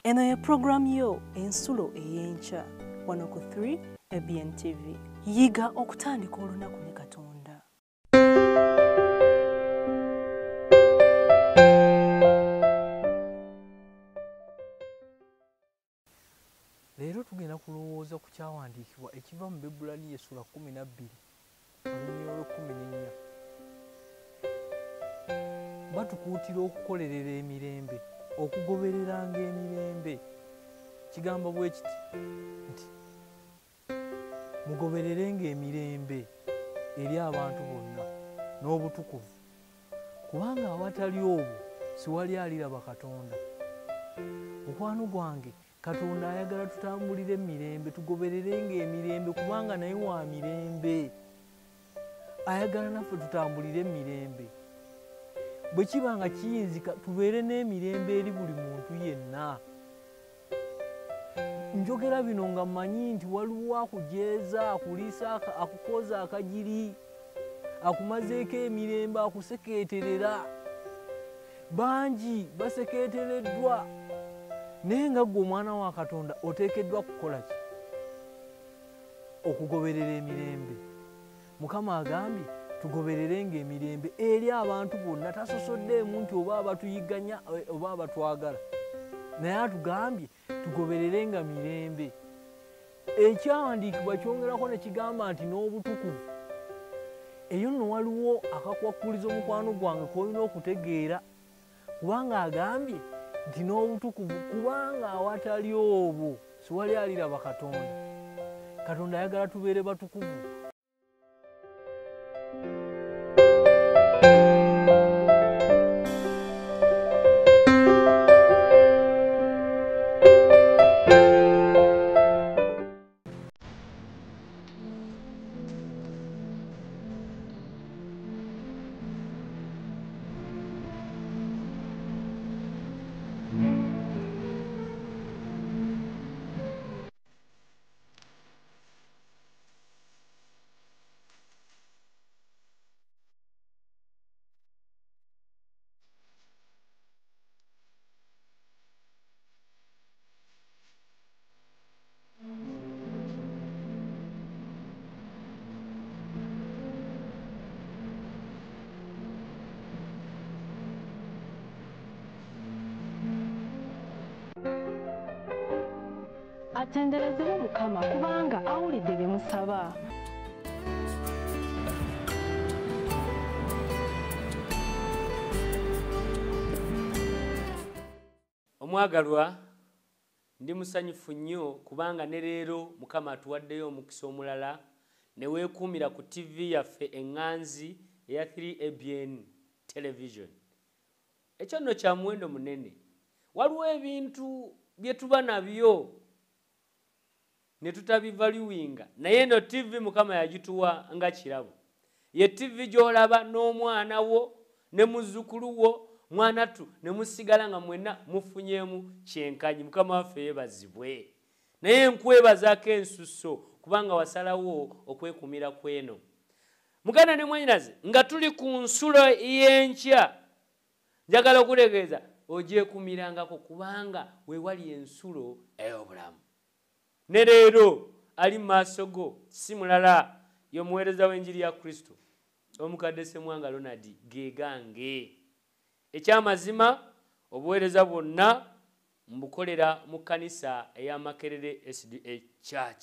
Eno ye program yo ensulo ey'enkya wano ku 3 ABN TV. Yiga okutandika olunaku ne Katonda. Leero tugenda kulowooza ku kyawandiikibwa ekiva mu Eby'obulumi essula 12 olunyi olw'14. Batukuutira okukolerera emirembe, okugobereranga emirembe. Kigamba bwe kiti nti mugobererenga emirembe eri abantu bonna n'obutukuvu, kubanga awatali obwo siwali aliraba Katonda. Mukwano gwange, Katonda ayagala tutambulire emirembe, tugobererenga emirembe kubanga naye wa mirembe. Ayagala naffe tutambulire emirembe. Bwe kiba nga kiyinzika tubeere n'emirembe eri buli muntu yenna. Njogera bino nga mmanyi nti waliwo akujeeza, akuliisa, akukoza akajiri, akumazeeko emirembe, akusekeeterera. Bangi basekeetereddwa. Naye nga ggwe omwana wa Katonda oteekeddwa kukola ki? Okugoberera emirembe. Mukama agambye tugobererenga emirembe eri abantu bonna, tasosoddeemu nti oba abatuyiganya oba abatwagala. Naye atugambye tugobererenga mirembe. Ekyawandiikibwa kyongerako ne kigamba nti n'obutukuvu. Eyo nno waliwo akakwakkulizo mukwano gwange k'olina okutegeera, kubanga agambye nti n'obutukuvu, kubanga awatali obwo siwali aliraba Katonda. Katonda ayagala tubeere batukuvu. Atenderezebwe Mukama kubanga awulidde bye musaba. Omwagalwa, ndi musanyufu nnyo kubanga ne leero Mukama atuwaddeyo omukisa omulala ne weekuumira ku TV yaffe eŋŋanzi eya 3 ABN Television. Ekyo nno kya muwendo munene. Waliwo ebintu bye tuba nabyo ne tutabivaluwinga, naye eno TV Mukama yagituwa nga kirabo. Ye TV gy'olaba n'omwana wo ne muzzukulu wo, mwanatu ne musigala nga mwenna mufunyeemu kyenkanyi. Mukama waffe yeebazibwe. Naye nkwebazaako ensusso kubanga wasalawo okwekuumira kweno. Muganda ne mwannyinaze, nga tuli ku nsulo y'enkya, njagala okutegeeza ogyekuumirangako kubanga we wali ensulo ey'obulamu. Ne leero ali mu maaso go si mulala y'omuweereza w'enjiri ya Kristo, omukadde Ssemwanga Ronald geegange. Ekyamazima obuweereza bwonna mbukolera mu kkanisa eya Makerere SDA Church.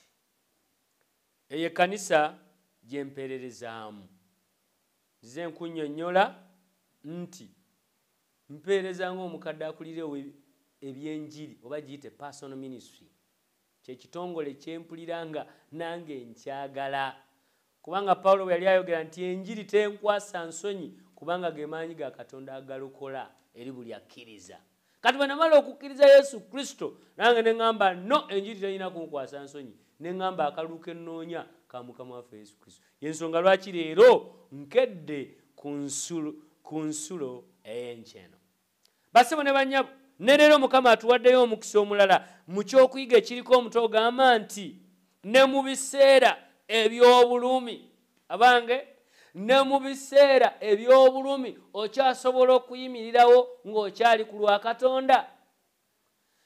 Eyo ekkanisa gye mpeererezaamu. Nze nkunnyonnyola nti mpeereza ng'omukadde akulirewo ebyenjiri oba giyite personal ministry. Kye kitongole kyempuliranga nange nkyagala. Kubanga Pawulo yali ayogera nti enjiri tenkwasa nsonyi kubanga ge maanyi ga Katonda agalokola eri buli akkiriza. Kati bwe namala okukkiriza Yesu Kristo, nange ne ŋŋamba no, enjiri terina kunkwasa nsonyi. Ne ŋŋamba akalulu ke nnoonya ka Mukama waffe Yesu Kristo. Y'ensonga lwaki leero nkedde ku nsulo ey'enkya eno. Bassebo ne bannyabo, ne leero Mukama atuwaddeyo omukisa omulala mu ky'okuyiga ekiriko omutwe ogamba nti ne mu biseera eby'obulumi, abange, ne mu biseera eby'obulumi okyasobola okuyimirirawo ng'okyali ku lwa Katonda.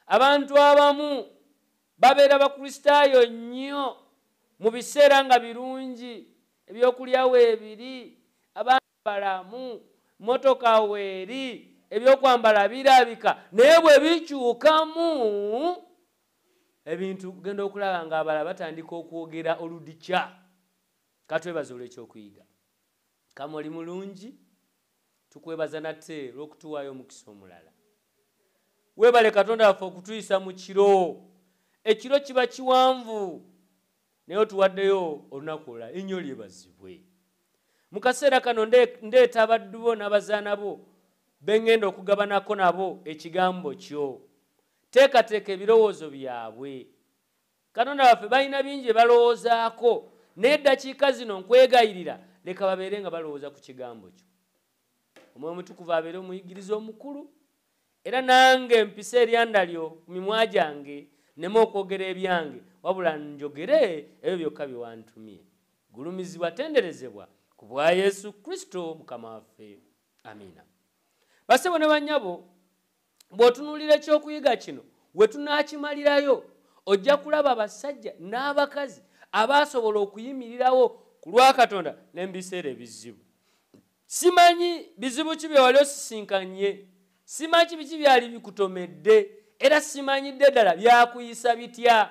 abantu abamu babeera bakristaayo nnyo mu biseera nga birungi, ebyokulya weebiri, abantu balamu, motoka weeri, ebyokwambala birabika, naye bwe bikyukamu ebintu genda okulaba nga abala batandika okwogera oludikya. Katwebaza olw'ekyokuyiga. Kama oli mulungi, tukwebaza nate olw'okutuwaayo omukisa omulala. Weebale Katonda waffe okutuyisa mu kiro. Ekiro kiba kiwanvu, naye otuwaddeyo olunaku olulala. Ennyo lyebazibwe. Mu kaseera kano ndeeta abaddu bo n'abazaana bo bengenda okugabanako nabo ekigambo kyo. Teekateeka ebirowoozo byabwe. Katonda waffe balina bingi balowoozaako, naye eddakiika zino nkwegayirira leka babeere nga balowooza ku kigambo kyo. Omwoyo Omutukuvu abeere omuyigiriza omukulu, era nange mpise eryanda lyo ku mimwa gyange nneme okwogera ebyange, wabula njogere ebyo byokka bye wantumye. Gulumizibwa, tenderezebwa ku bwa Yesu Kristo Mukama waffe. Amiina. Basebo ne bannyabo, bw'otunuulira ekyokuyiga kino we tunaakimalirayo, ojja kulaba abasajja n'abakazi abaasobola okuyimirirawo ku lwa Katonda n'ebiseera ebizibu. Simanyi bizibu ki bye wali osisinkanye, simanyi biki byali bikutomedde, era simanyidde ddala byakuyisa bitya.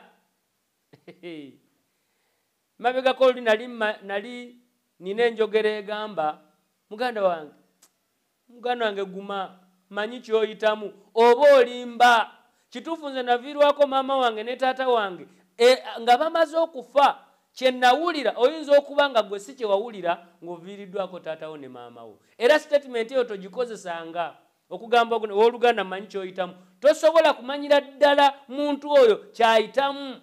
Mabegako oli nali nina enjogera egamba, muganda wange guma, manyi kyoyitamu, oba olimba. Kituufu nze naviirwako maama wange ne taata wange nga bamaze okufa. Kye nawulira oyinza okuba nga gwe si kye wawulira ng'oviiriddwako taatawo ne maama wo. Era statement eyo togikozesanga okugamba owooluganda manyi kyoyitamu. Tosobola kumanyira ddala muntu oyo kyayitamu.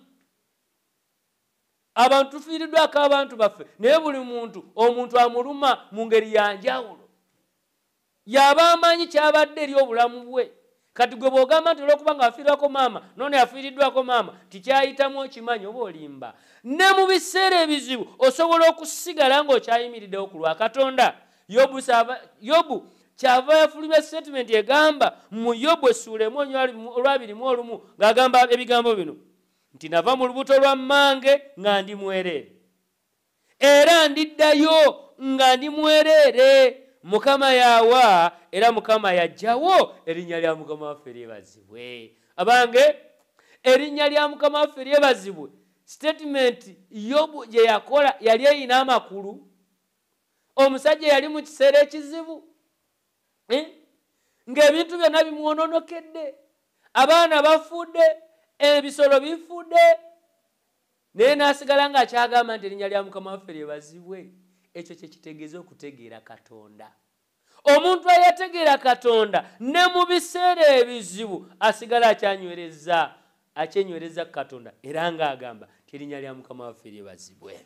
Abantu tufiiriddwako abantu baffe, naye buli omuntu amuluma mu ngeri ya njawulo. Yaba amanyi kyabadde eri obulamu bwe. Kati gwe bw'ogamba nti olw'okuba nga afiirwako maama, nono yafiiriddwako maama, tikyayitamu okimanyi oba olimba. Ne mu biseera ebizibu osobola okusigala ng'okyayimiriddewo ku lwa Katonda. Yobu kyava yafulumya statement egamba mu Yobu essuula 1:21 ng'agamba ebigambo bino nti nava mu lubuto lwa mmange nga ndi mwereere, era ndiddayo nga ndi mwereere. Mukama yawa era Mukama yajjawo, erinnya lya Mukama waffe lyebazibwe. Abange, erinnya lya Mukama waffe lyebazibwe. Statement Yobu gye yakola yali eyina amakulu. Omusajja yali mu kiseera ekizibu, ng'ebintu byonna bimwononokedde, abaana bafudde, ebisolo bifudde, naye n'asigala ng'akyagamba nti erinnya lya Mukama waffe lyebazibwe. Ekyo kye kitegeeza okutegeera Katonda. Omuntu ayategeera Katonda ne mu biseera ebizibu asigala akyenywereza Katonda, era ng'agamba nti erinnya lya Mukama waffe lyebazibwe.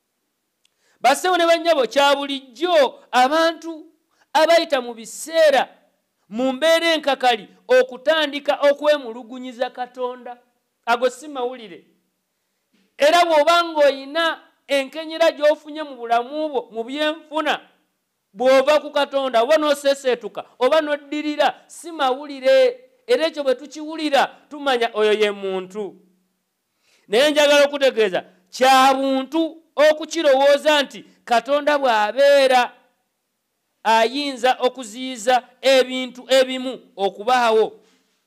Basewo ne bannyabo, kya bulijjo abantu abayita mu biseera mu mbeera enkakali okutandika okwemulugunyiza Katonda. Ago si mawulire. Era bw'oba ng'oyina enkenyera gy'ofunye mu bulamu bwo mu byenfuna, bw'ova ku Katonda oba n'oseseetuka oba n'oddirira, si mawulire. Era ekyo bwe tukiwulira tumanya oyo ye muntu. Naye njagala okutegeeza kya buntu okukirowooza nti Katonda bw'abeera ayinza okuziyiza ebintu ebimu okubaawo.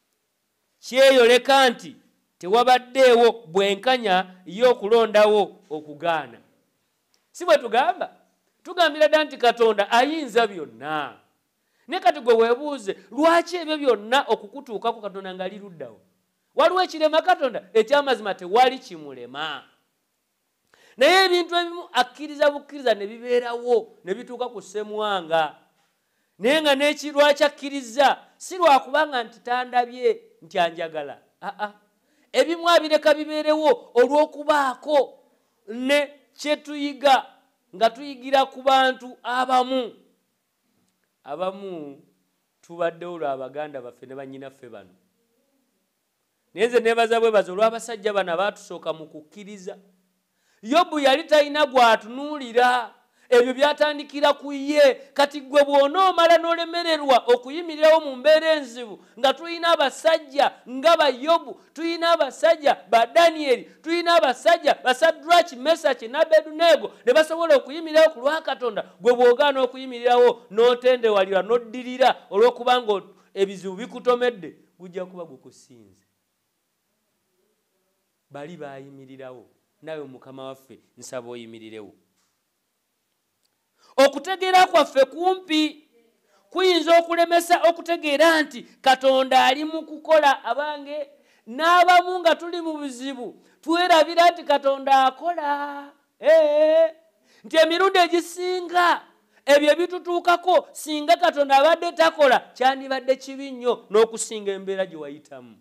Kyeyoleka nti tewabaddeewo bwenkanya y'okulondawo okugaana. Si bwe tugamba? Tugambira dda nti Katonda ayinza byonna. Ne kati gwe weebuuze, lwaki ebyo byonna okukutuukako Katonda nga liruddawo? Waliwo ekirema Katonda? Ekyamazima tewali kimulema. Naye ebintu ebimu akkiriza bukkiriza ne bibeerawo ne bituuka ku ssemwanga. Naye nga lwaki akkiriza si lwakubanga nti tandabye nti anjagala. Ebimu abireka bibeerewo olw'okubaako ne kye tuyiga nga tuyigira ku bantu abamu. Abamu tubaddewo lw'Abaganda baffe ne bannyinaffe bano. Naye nze neebaza bwebaza olw'abasajja bano abaatusooka mu kukkiriza. Yobu yali talina gw'atunuulira, ebyo byatandikira ku ye. Kati gwe bw'onoomala n'olemererwa okuyimirirawo mu mbeera enzibu nga tulina abasajja nga ba Yobu, tulina abasajja ba Danyeri, tulina abasajja ba Sadraki, Mesaki n'Abedunego ne basobola okuyimirirawo ku lwa Katonda, gwe bw'ogaana okuyimirirawo n'otendewalira n'oddirira olw'okubanga ebizibu bikutomedde, gujja kuba gukusinze. Bali bayimirirawo, nawe Mukama waffe nsaba oyimirirewo. Okutegeera kwaffe kumpi kuyinza okulemesa okutegeera nti Katonda ali mu kukola. Abange n'abamu nga tuli mu buzibu twerabira nti Katonda akola. Nti emirundi egisinga ebyo bitutuukako singa Katonda abadde takola kyandibadde kibi nnyo n'okusinga embeera gye wayitamu.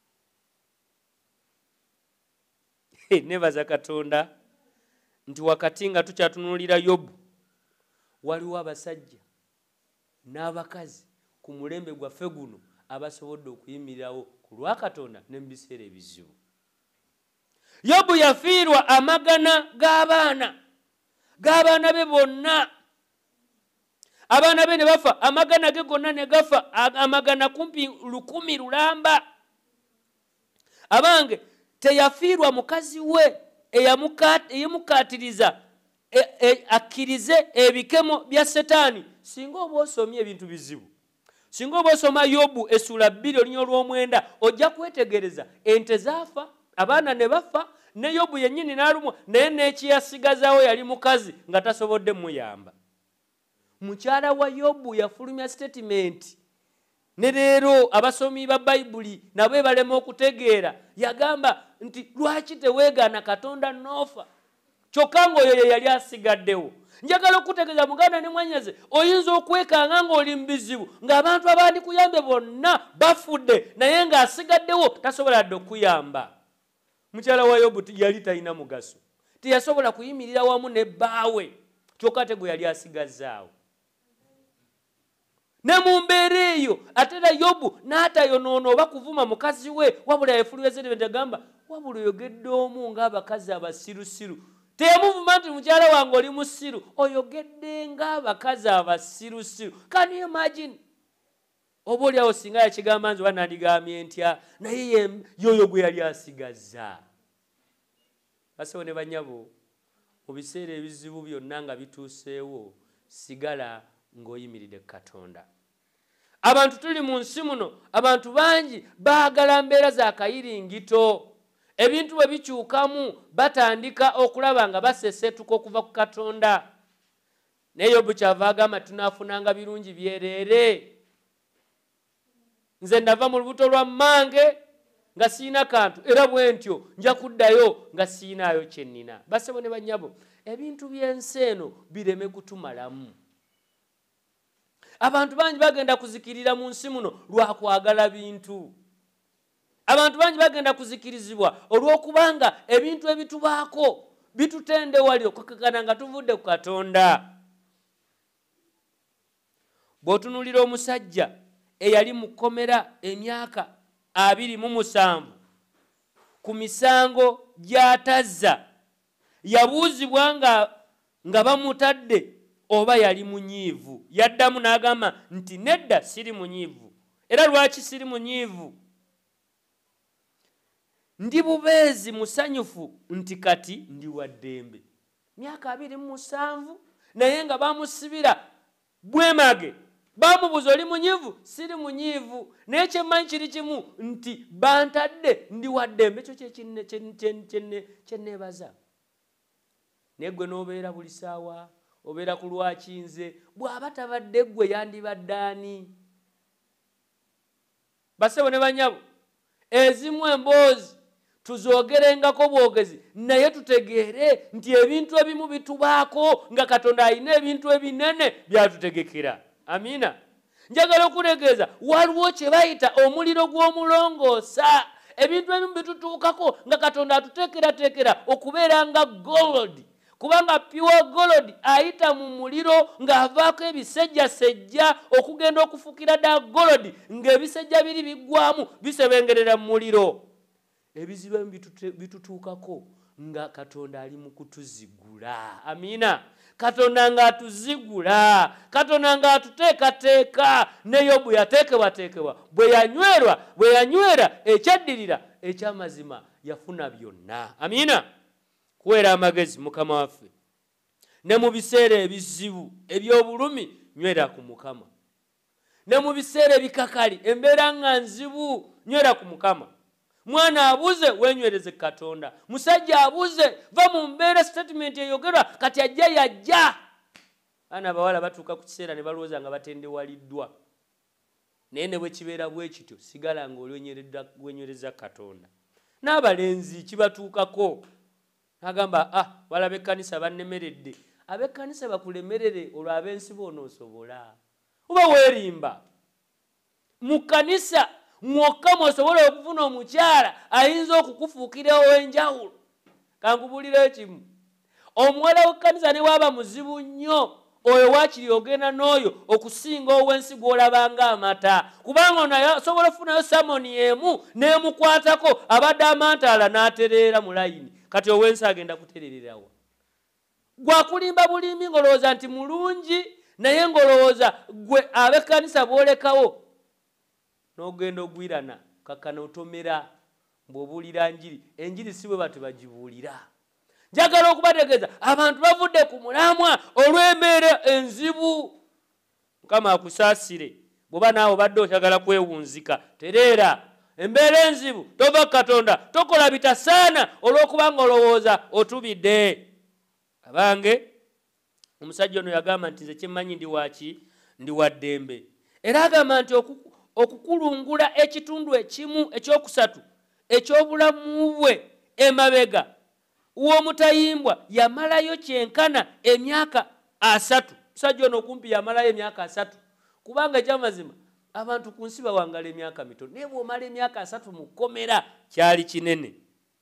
Nebaza Katonda nti wakati nga tukyatunuulira Yobu waliwo abasajja n'abakazi ku mulembe gwaffe guno abasobodde okuyimirirawo ku lwa Katonda ne mu biseera ebizibu. Yobu yafiirwa amagana g'abaana be bonna. Abaana be ne bafa, amagana ge gonna ne gafa, amagana kumpi 1,000 lulamba. Abange teyafiirwa mukazi we eyamukatiriza akkirize ebikemo bya Setaani. Singa oba osomye ebintu bizibu, singa oba osoma Yobu essula 2 olunya olw'omwenda, ojja kwetegereza ente zaafa, abaana ne bafa, ne Yobu yennyini n'alumwa, naye n'ekiyasigazawo yali mukazi nga tasobodde muyamba. Mukyala wa Yobu yafulumya statement. Ne leero abasomi ba Bayibuli nabo balema okutegeera, yagamba nti lwaki teweegaana Katonda n'ofa? Kyokka ng'oyo ye yali asigaddewo. Njagala okutegeeza muganda ne mwanyaze, oyinza okwekanga ng'oli mu bizibu ng'abantu abandikuyambe bonna bafudde, naye ng'asigaddewo tasobola dde okuyamba. Mukyala wa Yobu yali talina mugaso, teyasobola kuyimirira wamu ne bbaawe, kyokka ate gwe yali asigazzaawo. Ne mu mbeera eyo ate era Yobu n'atayonoona oba kuvuma mukazi we, wabula yefuluweze ne agamba, wabula oyogedde omu ng'abakazi abasirusiru. Teyamuvuma nti mukyala wange oli musiru, oyogedde ng'abakazi abasirusiru. Can you imagine? Oba oliawo singa yakigamba nti wanandigambye ntya, naye yoyo gwe yali asigazza. Basewo ne banyabo, mu biseera ebizibu byonna nga bituuseewo, sigala ng'oyimiridde Katonda. Abantu tuli mu nsi muno, abantu bangi baagala mbeera za kayiringito. Ebintu bwe bikyukamu batandika okulaba nga basesetuka okuva ku Katonda. Ne Yobu kyava agamba tunaafunanga birungi byereere. Nze nava mu lubuto lwa mmange nga siina kantu, era bwe ntyo nja kuddayo nga siinaayo kye nnina. Basebo ne bannyabo, ebintu by'ensi eno bireme kutumalamu. Abantu bangi bagenda kuzikirira mu nsi muno lwa kwagala bintu. Abantu bangi bagenda kuzikirizibwa olw'okubanga ebintu ebitubaako bitutendewalira okukakana nga tuvudde ku Katonda. Bw'otunuulira omusajja eyali mu kkomera emyaka 27 ku misango gy'atazza, yabuuzibwa nga bamutadde oba yali munyiivu. Yaddamu n'agamba nti nedda siri munyiivu. Era lwaki siri munyiivu? Ndi bubeezi musanyufu nti kati ndi wa ddembe. Myaka 27 naye nga bamusibira bwemage. Bamubuuza oli munyiivu? Siri munyiivu. Naye kyemmanyi kiri kimu nti bantadde ndi wa ddembe. Ekyo kyenneebaza. Naye gwe n'obeera buli ssaawa, obeera ku lwakinze, bw'aba tabadde ggwe yandibadde ani? Basebo ne banyabo, ezimu emboozi tuzoogerengako bwogezi, naye tutegeere nti ebintu ebimu bitubaako nga Katonda alina ebintu ebinene byatutegekera. Amiina. Njagala okutegeeza waliwo kye bayita omuliro gw'omulongoosa. Ebintu ebimu bitutuukako nga Katonda atuteekerateekera okubeera nga gold. Kubanga pure gold ayita mu muliro ng'avaako ebisejjasejja okugenda okufukira ddala gold, ng'ebisejja biri biggwamu bisebengerera mu muliro. Ebizibu ebimu bitutuukako nga Katonda ali mu kutuzigula. Amiina. Katonda ng'atuzigula, Katonda ng'atuteekateeka, ne Yobu yateekebwateekebwa, bwe yanywera ekyaddirira eky'amazima yafuna byonna. Amiina. Kuweera amagezi Mukama waffe. Ne mu biseera ebizibu eby'obulumi nywera ku Mukama. Ne mu biseera ebikakali embeera nga nzibu nywera ku Mukama. Mwana abuze wenywereze Katonda. Musajja abuze va mu mbeera statement eyogerwa kati yajja. Ana bawala batuuka ku kiseera ne balowooza nga batendewaliddwa. Naye ne bwe kibeera bwe kityo sigala ng'olwenywereza Katonda. N'abalenzi kibatuukako. Agamba walabe ekkanisa bannemeredde. Ab'ekkanisa bakulemerere olwo ab'ensi boonoosobola. Oba weerimba. Mu kkanisa mwokka mwosobola okufuna omukyala ayinza okukufuukira ow'enjawulo. Kankubuulira ekimu. Omuwala w'ekkanisa ne waaba muzibu nnyo, oyo waakiri ogenda n'oyo okusinga ow'ensi gw'olabanga amata. Kubanga ono asobola okufunayo samoni emu n'emukwatako abadde amantaala n'atereera mu layini. Kati ow'ensi agenda kuterererawa. Gwakulimba bulimbi ng'olowooza nti mulungi, naye ng'olowooza gwe ab'ekkanisa boolekawo. N'ogenda ogwirana kakkana otomera bw'obuulira njiri. Enjiri si bwe bati bagibuulira. Njagala okubategeeza abantu bavudde ku mulamwa olw'embeera enzibu. Mukama akusaasire. Bw'oba naawe obadde okyagala kwewunzika, tereera. Embeera enzibu tova Katonda, tokola bitasaana olw'okubanga olowooza otubidde. Abange, omusajja ono yagamba nti nze kyemmanyi ndi waaki, ndi wa ddembe. Era agamba nti okukulungula ekitundu ekimu ekyokusatu eky'obulamu bwe emabega w'omutayimbwa yamalayo kyenkana emyaka 3. Omusajja ono okumpi yamalayo emyaka 3. Kubanga ekyamazima abantu ku nsi bawangala emyaka mitono. Naye bw'omala emyaka 3 mu kkomera kyali kinene.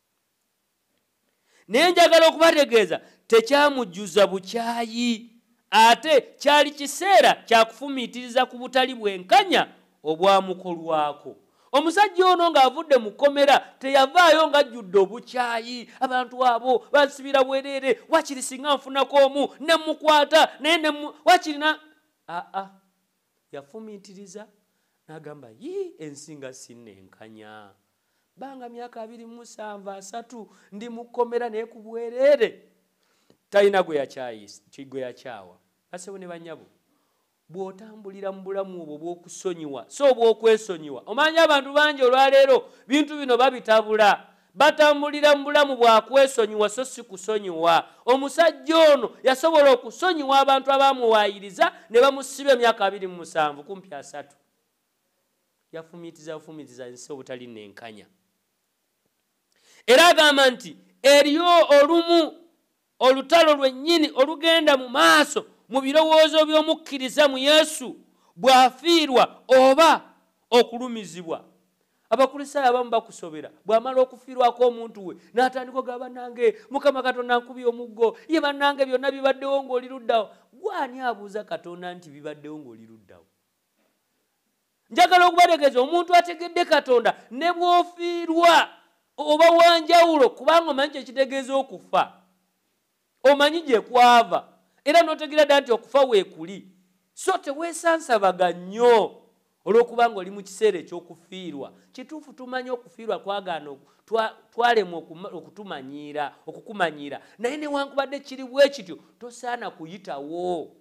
Naye njagala okubategeeza tekyamujjuza bukyayi. Ate kyali kiseera kyakufumiitiriza ku butali bwenkanya obwamukolwako. Omusajja ono ng'avudde mu kkomera teyavaayo ng'ajjudde obukyayi. Abantu abo basibira bwereere, wakiri singa nfunako omu ne mukwata naye wakirina. Yafumiitiriza n'agamba ensi nga sinnenkanya. Banga myaka 27 3 ndi mu kkomera naye ku bwereere. Talina gwe yakyawa. Basebo ne bannyabo, bw'otambulira mu bulamu obwo bw'okusonyiwa so obw'okwesonyiwa. Omanyi abantu bangi olwaleero bintu bino babitabula. Batambulira mu bulamu bwa kwesonyiwa so si kusonyiwa. Omusajja ono yasobola okusonyiwa abantu abamuwaayiriza ne bamusiba emyaka 27 kumpi 3. Yafumiitiza ensi obutali nenkanya. Era agamba nti eriyo olumu olutalo lwennyini olugenda mu maaso mu birowoozo by'omukkiriza mu Yesu bw'afiirwa oba okulumizibwa. Abakulisaayo abamu bakusobera bw'amala okufiirwako omuntu we n'atandika ogamba bannange Mukama Katonda nkubye omuggo, ye bannange byonna bibaddewo ng'oli luddawo. Gwani abuuza Katonda nti bibaddewo ng'oli luddawo? Njagala okubategeeza omuntu ategedde Katonda ne bw'ofiirwa oba wanjawulo, kubanga omanyi kyekitegeeza okufa. Omanyi gye kwava era n'otegeera ddala nti okufa weekuli. So teweesansabaga nnyo olw'okubanga oli mu kiseera eky'okufiirwa. Kituufu tumanyi okufiirwa kwagaana twalemwa okukumanyiira. Naye newankubadde kiri bwe kityo tosaana kuyitawo.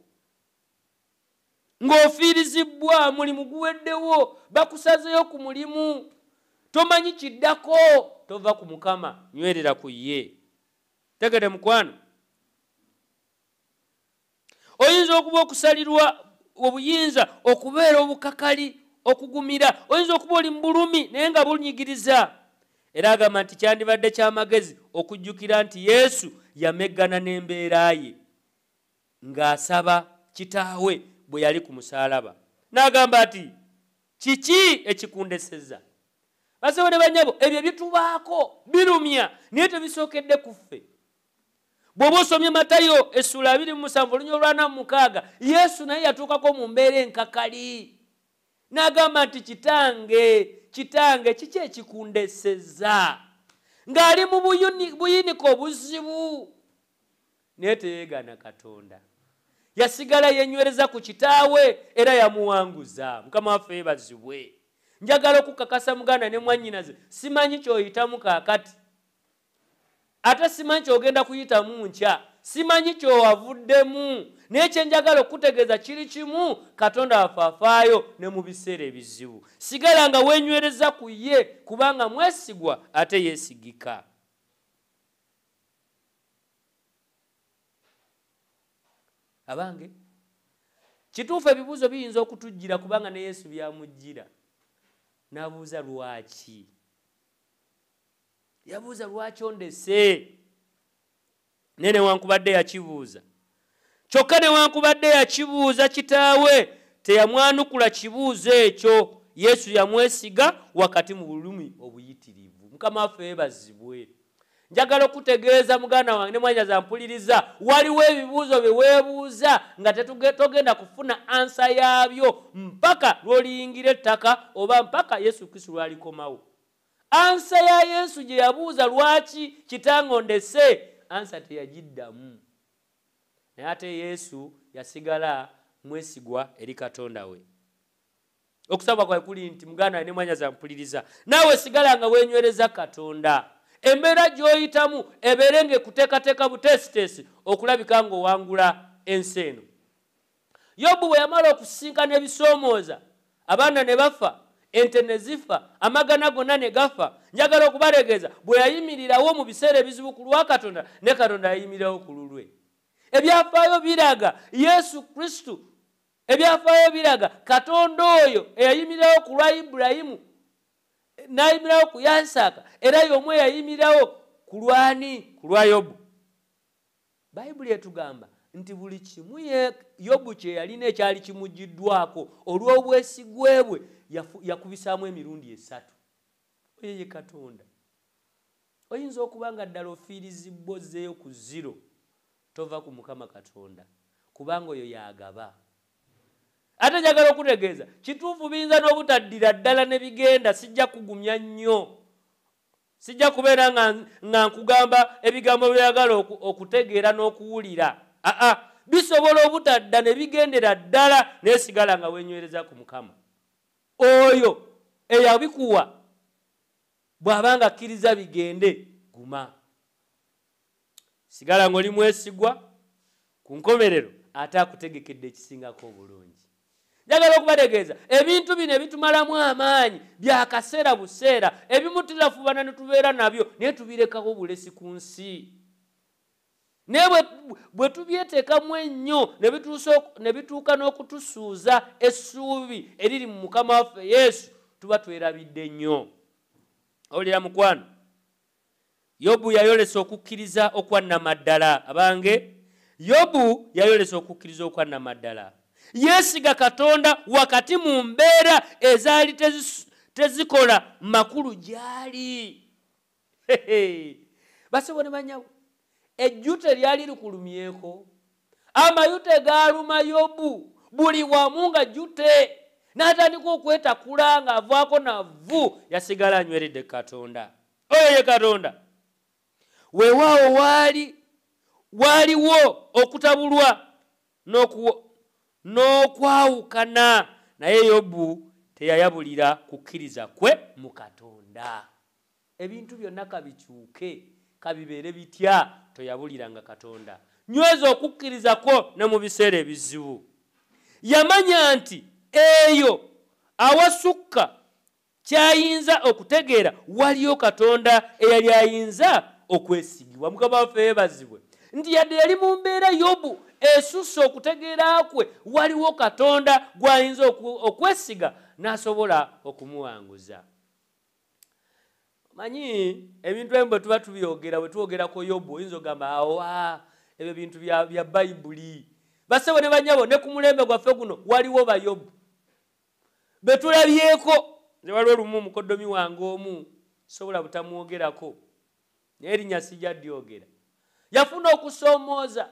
Ng'ofiirizibwa mulimu guweddewo, bakusazeyo ku mulimu, tomanyi kiddako, tova ku Mukama, nywerera ku ye. Tegede mukwano. Oyinza okuba okusalirwa obuyinza, okubeera obukakali, okugumira. Oyinza okuba oli mu bulumi naye nga bunyigiriza. Era agamba nti kyandibadde ky'amagezi okujjukira nti Yesu yameggana n'embeera ye ng'asaba kitaawe bwe yali ku musaalaba. N'agamba ati kiki ekikundesezza? Basebo ne bannyabo, ebyo bitubaako birumya naye tebisookedde ku ffe. Bw'oba osomye Matayo essula 27 olunya 46, Yesu naye yatuukako mu mbeera enkakali. N'agamba nti kitange kiki ekikundesezza? Ng'ali mu buyiniko obuzibu naye teyeegaana Katonda. yasigala yenywereza ku kitaawe era yamuwanguza. Mukama waffe yeebazibwe. Njagala okukakasa muganda ne mwannyinaze, simanyi ky'oyitamu kaakati, ate simanyi ky'ogenda kuyitamu nkya, simanyi ky'owavuddemu, naye kye njagala okutegeeza kiri kimu, Katonda afaayo ne mu biseera ebizibu. Sigala nga weenywereza ku ye kubanga mwesigwa ate yeesigika. Abange, kituufu ebibuuzo biyinza okutujjira kubanga ne Yesu byamujjira. N'abuuza lwaki? Yabuuza lwaki ondese? Ne newankubadde yakibuuza. Kyokka newankubadde yakibuuza kitaawe teyamwanukula kibuuzo ekyo. Yesu yamwesiga wakati mu bulumi obuyitirivu. Mukama waffe yeebazibwe. Njagala okutegeeza muganda wange ne mwannyinaze ampuliriza, waliwo ebibuuzo bye weebuuza nga togenda kufuna ansa yaabyo mpaka lw'oliyingira ettaka oba mpaka Yesu Kristo lw'alikomawo. Ansa ya Yesu gye yabuuza lwaki kitange ondese, ansa teyagiddamu. Naye ate Yesu yasigala mwesigwa eri Katonda we. Okusaba kwawe kuli nti muganda ne mwannyinaze ampuliriza, naawe sigala nga weenywereza Katonda. Embeera gy'oyitamu ebeerenge kuteekateeka buteesiteesi okulabika ng'owangula ensi eno. Yobu bwe yamala okusinkana ebisoomooza, abaana ne bafa, ente ne zifa, amagana gonna ne gafa, njagala okubalegeeza bwe yayimirirawo mu biseera ebizibu ku lwa Katonda, ne Katonda yayimirirawo ku lulwe. Ebyafaayo biraga Yesu Kristo, ebyafaayo biraga Katonda oyo eyayimirirawo ku lwa Ibulayimu, n'ayimirirawo ku Yasaaka, era y'omu eyayimirirawo ku lwani? Ku lwa Yobu. Bayibuli etugamba nti buli kimu Yobu kye yalina ekyali kimuggiddwako olw'obwesigwe bwe yakubisaamu emirundi 3. Oyo ye Katonda. Oyinza okuba nga ddala ofiirizibwa ozzeeyo ku 0, tova ku Mukama Katonda kubanga oyo y'agaba. Ate njagala okutegeeza kituufu biyinza n'obutaddira ddala ne bigenda, sijja kugumya nnyo, sijja kubeera nga nkugamba ebigambo byagala okutegeera n'okuwulira. Bisobola obutadda ne bigendera ddala naye sigala nga weenywereza ku Mukama. Oyo eyabikuwa bw'abanga akkiriza bigende, guma. Sigala ng'oli mwesigwa, ku nkomerero ate akutegekedde ekisingako obulungi. Njagala okubategeeza ebintu bino ebitumalamu amaanyi bya kaseera buseera, ebimu tuzafubana ne tubeera nabyo naye tubirekawo bulesi ku nsi. Naye bwe tubyeteekamu ennyo ne bituuka n'okutusuuza essuubi eriri mu Mukama waffe Yesu, tuba twerabidde nnyo. Owulira mukwano, Yobu yayolesa okukkiriza okwannamaddala. Abange, Yobu yayolesa okukkiriza okwannamaddala. Yeesiga Katonda wakati mu mbeera ezaali tezikola makulu gyali. Basebo ne banyawo, ejjute lyali likulumyeko, amayute gaaluma Yobu, buli wamu nga jjute, n'atandika okwetakula ng'avaako navvu, yasigala anyweredde Katonda. Oyo ye Katonda. Weewaawo waaliwo okutabulwa n'okwawukana, naye Yobu teyayabulira kukkiriza kwe mu Katonda. Ebintu byonna kabikyuke, kabibeere bitya, toyabuliranga Katonda. Nyweza okukkiriza kwo ne mu biseera ebizibu. Yamanya nti eyo awasukka kyayinza okutegeera waliyo Katonda eyali ayinza okwesigibwa. Mukama waffe yeebazibwe nti yadde yali mu mbeera Yobu esusse okutegeera kwe waliwo Katonda gw'ayinza okwesiga n'asobola okumuwanguza. Manyi ebintu ebimu bwe tuba tubyogera, bwe tuwogerako Yobu oyinza ogamba awa ebyo bintu bya Bayibuli. Basebo ne banyabo ne ku mulembe gwaffe guno waliwo bayobu be tulabyeko. Ne waliwo lumu omukoddomi wange omu sobola butamwogerako naye erinnya sijja lyogera, yafuna okusoomooza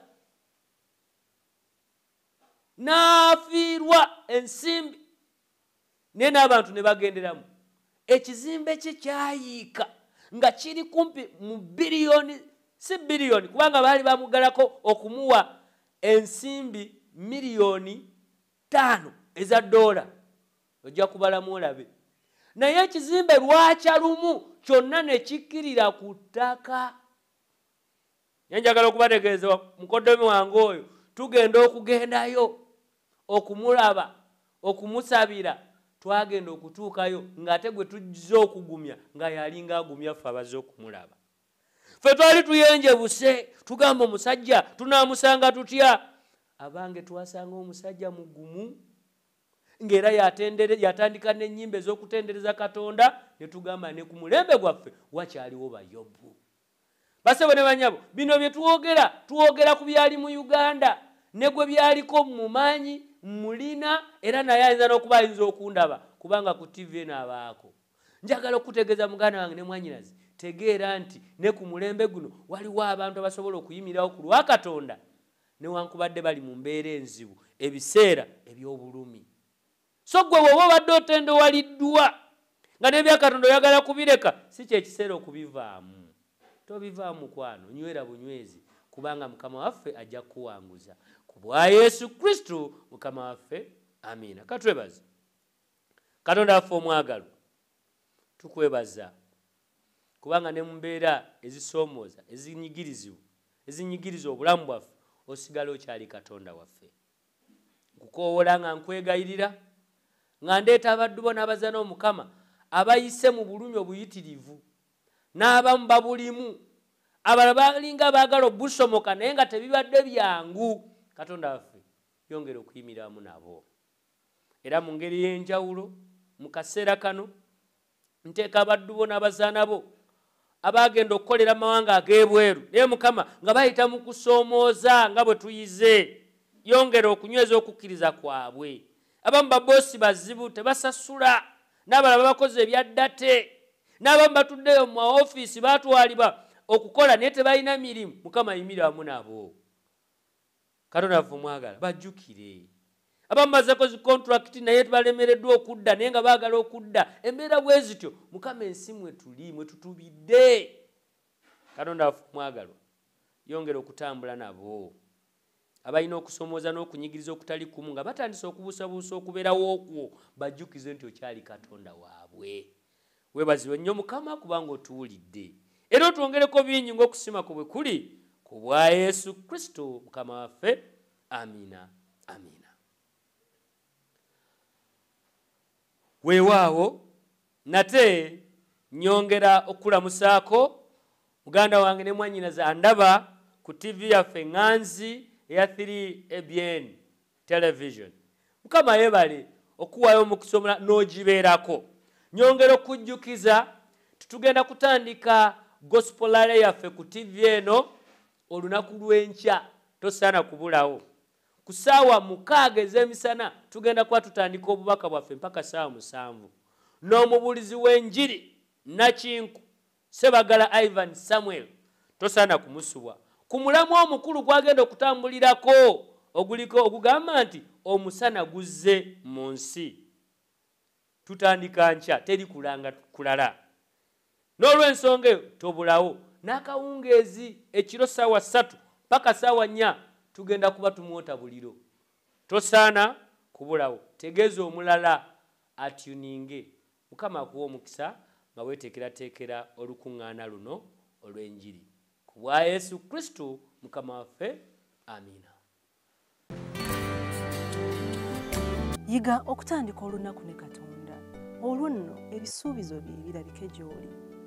n'afiirwa ensimbi naye n'abantu ne bagenderamu. Ekizimbe kye kyayiika nga kiri kumpi mu biliyoni, si biliyoni kubanga baali bamugalako okumuwa ensimbi miliyoni 5 eza dola ojja kubalamu olabe naye ekizimbe lwakya lumu kyonna ne kikkirira ku ttaka. Njagala okubategeeza mukoddomi wange oyo tugenda okugendayo okumulaba okumusabira twagenda okutuukayo ng'ate gwe tujja okugumya nga yalinga agumya ffe abazze okumulaba. Ffe twali tuyenjebuse tugamba omusajja tunaamusanga tutya. Abange twasanga omusajja mugumu ng'era yatandika n'ennyimba ez'okutendereza Katonda ne tugamba ne ku mulembe gwaffe wakyaliwo Bayobu. Basebo ne banyabo bino bye tuwogera ku byali mu Uganda ne gwe byaliko mumanyi mulina era naye ayinza n'okuba ayinza okundaba kubanga ku TV n'abaako. Njagala okutegeeza muganda wange ne mwanyinazi tegeera nti ne ku mulembe guno waliwo abantu abasobola okuyimirawo ku lwa Katonda newankubadde bali mu mbeera enzibu ebiseera eby'obulumi. So gwe bw'oba obadde otendewaliddwa nga n'ebya Katonda oyagala kubireka si kyekiseera okubivaamu. Tobivaamu kwano nywera bunywezi kubanga Mukama waffe ajja kuwanguza ku bwa Yesu Kristo Mukama waffe. Amiina. Katwebaze Katonda waffe omwagalwa tukwebaza kubanga ne mu mbeera ezisoomooza ezinyigiriza obulamu bwaffe osigala okyali Katonda waffe. Nkukoowola nga nkwegayirira nga ndeeta abaddu bo n'abazaana Omukama abayise mu bulumi obuyitirivu n'abamu babulimu abalala balinga baagala obusomoka naye nga tebibadde byangu. Katonda waffe yongera okuyimira wamu nabo era mu ngeri y'enjawulo mu kaseera kano nteeka abaddu bo n'abazaana bo abagenda okukolera amawanga ag'ebweru naye Mukama nga bayita mu kusoomooza nga bwe tuyize. Yongera okunyweza okukkiriza kwabwe. Abamu baboosi bazibu tebasasula n'abalala bakoze ebyaddate n'abamu batuddeyo mu maofiisi baatwalibwa okukola naye tebalina mirimu. Mukama yimira wamu nabo. Katonda waffe omwagala bajjukire. Abamu bazzeko zi kontrakiti naye balemereddwa okudda naye nga baagala okudda. Embeera bwe zityo Mukama ensi mwe tuli mwe tutubidde. Katonda waffe omwagalwa yongera okutambula nabo abalina okusomooza n'okunyigiriza okutali kumu nga batandise okubuusabuusa okubeerawo okwo bajjukize nti okyali Katonda waabwe. Weebazibwe nnyo Mukama kubanga otuwulidde era otwongereko bingi ng'okusima kwe bwe kuli ku bwa Yesu Kristo Mukama waffe. Amiina. Amiina. Weewaawo nate nyongera okulamusaako muganda wange ne mwanyinaze andaba ku TV yaffe Nganzi eya 3 ABN television. Mukama yeebale okuwaayo omukisa omulala n'ogibeerako. Nyongera okujjukiza tutugenda kutandika gospel rally yaffe ku TV eno olunaku lw'enkya tosaana kubulawo. Ku ssaawa 6 ez'emisana tugenda kuba tutandika obubaka bwaffe mpaka ssaawa 7. N'omubuulizi w'enjiri Nakinku Sebagala Ivan Samuel tosaana kumusubwa. Ku mulamwa omukulu gwagenda okutambulirako oguliko ogugamba nti omusana guzze mu nsi. Tutandika nkya teri kulanga kulala. N'olw'ensonga eyo tobulawo. N'akawungeezi ekiro ssaawa 3 paka ssaawa 4 tugenda kuba tumwota buliro. Tosaana kubulawo. Tegeeza omulala atuninge. Mukama akuwa omukisa nga weeteekerateekera olukuŋŋaana luno olw'enjiri. Ku bwa Yesu Kristo Mukama waffe. Amiina. Yiga okutandika olunaku ne Katonda. Olwo nno ebisuubizo bye birabike gy'oli.